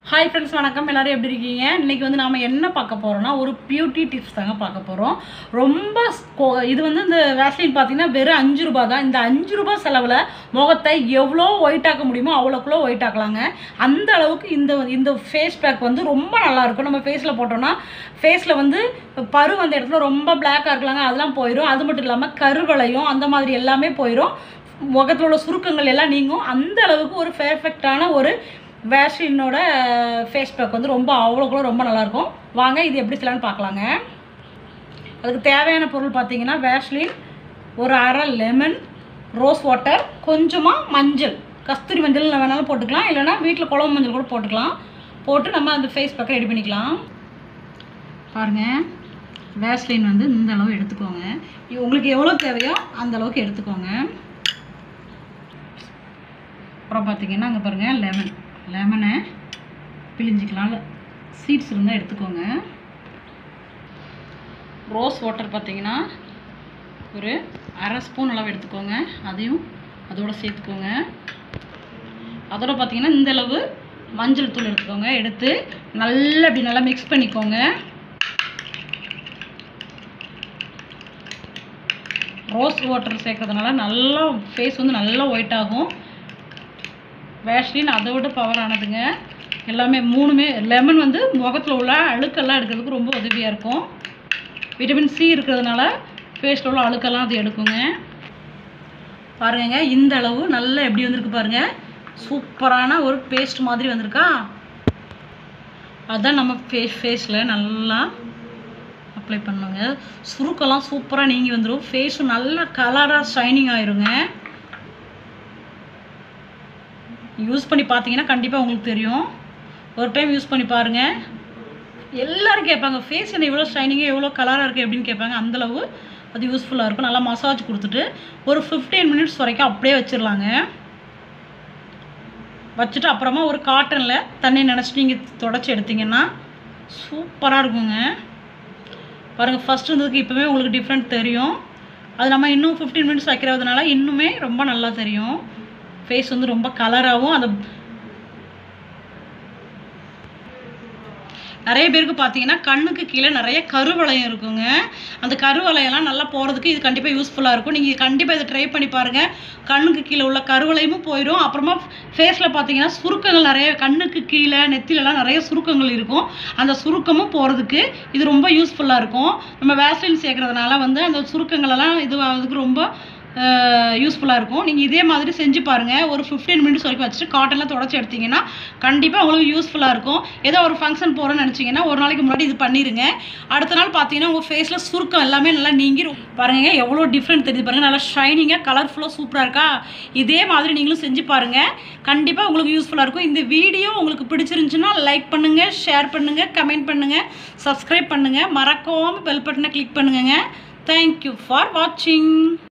Hi friends, வணக்கம். எல்லாரும் எப்படி இருக்கீங்க? இன்னைக்கு வந்து நாம என்ன பார்க்க போறோம்னா ஒரு பியூட்டி டிப்ஸ் தாங்க பார்க்க போறோம். ரொம்ப இது வந்து இந்த வாஸ்லின் பாத்தீங்கன்னா வெறும் 5 ரூபாய் தான். இந்த 5 ரூபாய் செலவுல முகத்தை எவ்வளோ ஒயிட் ஆக்க முடியுமோ அவ்வளோக்குள்ள ஒயிட் ஆக்கலாங்க. அந்த அளவுக்கு இந்த ஃபேஸ் பேக் வந்து ரொம்ப நல்லா இருக்கும். நம்ம ஃபேஸ்ல போட்டோம்னா ஃபேஸ்ல வந்து பரு வந்த இடத்துல ரொம்ப பிளாக்கா இருக்கலாங்க, அதெல்லாம் போயிடும். அது மட்டும் இல்லாமல் கருவளையும் அந்த மாதிரி எல்லாமே போயிடும். முகத்தில் உள்ள சுருக்கங்கள் எல்லாம் நீங்கும். அந்த அளவுக்கு ஒரு பெர்ஃபெக்டான ஒரு வேஸ்லினோட ஃபேஸ் பேக் வந்து அவ்வளோக்குள்ள ரொம்ப நல்லாயிருக்கும். வாங்க இது எப்படி செய்யலான்னு பார்க்கலாங்க. அதுக்கு தேவையான பொருள் பார்த்தீங்கன்னா வேஸ்லின், ஒரு அரை லெமன், ரோஸ் வாட்டர், கொஞ்சமாக மஞ்சள், கஸ்தூரி மஞ்சள் வேணாலும் போட்டுக்கலாம், இல்லைனா வீட்டில் குழம்பு மஞ்சள் கூட போட்டுக்கலாம். போட்டு நம்ம அந்த ஃபேஸ் பேக்கை ரெடி பண்ணிக்கலாம். பாருங்கள், வேஸ்லின் வந்து இந்த அளவு எடுத்துக்கோங்க. உங்களுக்கு எவ்வளோ தேவையோ அந்த அளவுக்கு எடுத்துக்கோங்க. அப்புறம் பார்த்தீங்கன்னா அங்கே பாருங்கள், லெமனை பிழிஞ்சிக்கலாம், சீட்ஸ் இருந்தால் எடுத்துக்கோங்க. ரோஸ் வாட்டர் பார்த்தீங்கன்னா ஒரு அரை ஸ்பூன் அளவு எடுத்துக்கோங்க, அதையும் அதோடு சேர்த்துக்கோங்க. அதோட பார்த்தீங்கன்னா இந்த அளவு மஞ்சள் தூள் எடுத்துக்கோங்க. எடுத்து நல்லா மிக்ஸ் பண்ணிக்கோங்க. ரோஸ் வாட்டர் சேர்க்கறதுனால நல்லா ஃபேஸ் வந்து நல்லா ஒயிட் ஆகும். வேஸ்லின் அதை விட பவர் ஆனதுங்க. எல்லாமே மூணுமே, லெமன் வந்து முகத்தில் உள்ள அழுக்கெல்லாம் எடுக்கிறதுக்கு ரொம்ப உதவியாக இருக்கும். விட்டமின் சி இருக்கிறதுனால ஃபேஸில் உள்ள அழுக்கெல்லாம் அது எடுக்குங்க. பாருங்க, இந்த அளவு நல்லா எப்படி வந்திருக்கு பாருங்கள். சூப்பரான ஒரு பேஸ்ட் மாதிரி வந்திருக்கா. அதான் நம்ம ஃபேஸில் நல்லா அப்ளை பண்ணுங்க. சுருக்கெல்லாம் சூப்பராக நீங்கி வந்துடும். ஃபேஸும் நல்லா கலராக ஷைனிங் ஆயிருங்க. யூஸ் பண்ணி பார்த்தீங்கன்னா கண்டிப்பாக உங்களுக்கு தெரியும். ஒரு டைம் யூஸ் பண்ணி பாருங்கள். எல்லோரும் கேட்பாங்க, ஃபேஸ் என்ன இவ்வளோ ஷைனிங்காக எவ்வளோ கலராக இருக்குது அப்படின்னு கேட்பாங்க. அந்தளவு அது யூஸ்ஃபுல்லாக இருக்கும். நல்லா மசாஜ் கொடுத்துட்டு ஒரு 15 மினிட்ஸ் வரைக்கும் அப்படியே வச்சிடலாங்க. வச்சுட்டு அப்புறமா ஒரு காட்டனில் தண்ணி நினச்சிட்டு நீங்கள் தொடச்சி எடுத்திங்கன்னா சூப்பராக இருக்குங்க. பாருங்கள், ஃபஸ்ட் இருந்ததுக்கு இப்போவே உங்களுக்கு டிஃப்ரெண்ட் தெரியும். அது நம்ம இன்னும் 15 மினிட்ஸ் வைக்கிறதுனால இன்னுமே ரொம்ப நல்லா தெரியும். ஃபேஸ் வந்து ரொம்ப கலராகவும், அந்த நிறைய பேருக்கு பார்த்தீங்கன்னா கண்ணுக்கு கீழே நிறைய கருவளையம் இருக்குங்க. அந்த கருவளையெல்லாம் நல்லா போகிறதுக்கு இது கண்டிப்பாக யூஸ்ஃபுல்லாக இருக்கும். நீங்கள் கண்டிப்பாக இதை ட்ரை பண்ணி பாருங்கள். கண்ணுக்கு கீழே உள்ள கருவளையமும் போயிடும். அப்புறமா ஃபேஸில் பார்த்தீங்கன்னா சுருக்கங்கள் நிறைய, கண்ணுக்கு கீழே நெத்திலெல்லாம் நிறைய சுருக்கங்கள் இருக்கும். அந்த சுருக்கமும் போகிறதுக்கு இது ரொம்ப யூஸ்ஃபுல்லாக இருக்கும். நம்ம வேஸ்லின் சேர்க்குறதுனால வந்து அந்த சுருக்கங்களெல்லாம் இது ஆகிறதுக்கு ரொம்ப யூஸ்ஃபுல்லாக இருக்கும். நீங்கள் இதே மாதிரி செஞ்சு பாருங்கள். ஒரு 15 மினிட்ஸ் வரைக்கும் வச்சுட்டு காட்டனில் தொடச்சி எடுத்திங்கன்னா கண்டிப்பாக உங்களுக்கு யூஸ்ஃபுல்லாக இருக்கும். ஏதோ ஒரு ஃபங்க்ஷன் போகிறோன்னு நினச்சிங்கன்னா ஒரு நாளைக்கு முன்னாடி இது பண்ணிடுங்க. அடுத்த நாள் பார்த்தீங்கன்னா உங்கள் ஃபேஸில் சுருக்கம் எல்லாமே நல்லா நீங்கிரும். பாருங்க எவ்வளோ டிஃப்ரெண்ட் தெரியுது பாருங்கள். நல்லா ஷைனிங்காக கலர்ஃபுல்லாக சூப்பராக இருக்கா. இதே மாதிரி நீங்களும் செஞ்சு பாருங்கள். கண்டிப்பாக உங்களுக்கு யூஸ்ஃபுல்லாக இருக்கும். இந்த வீடியோ உங்களுக்கு பிடிச்சிருந்துச்சுன்னா லைக் பண்ணுங்கள், ஷேர் பண்ணுங்கள், கமெண்ட் பண்ணுங்கள், சப்ஸ்கிரைப் பண்ணுங்கள், மறக்காமல் பெல் பட்டனை கிளிக் பண்ணுங்கள். தேங்க்யூ ஃபார் வாட்சிங்.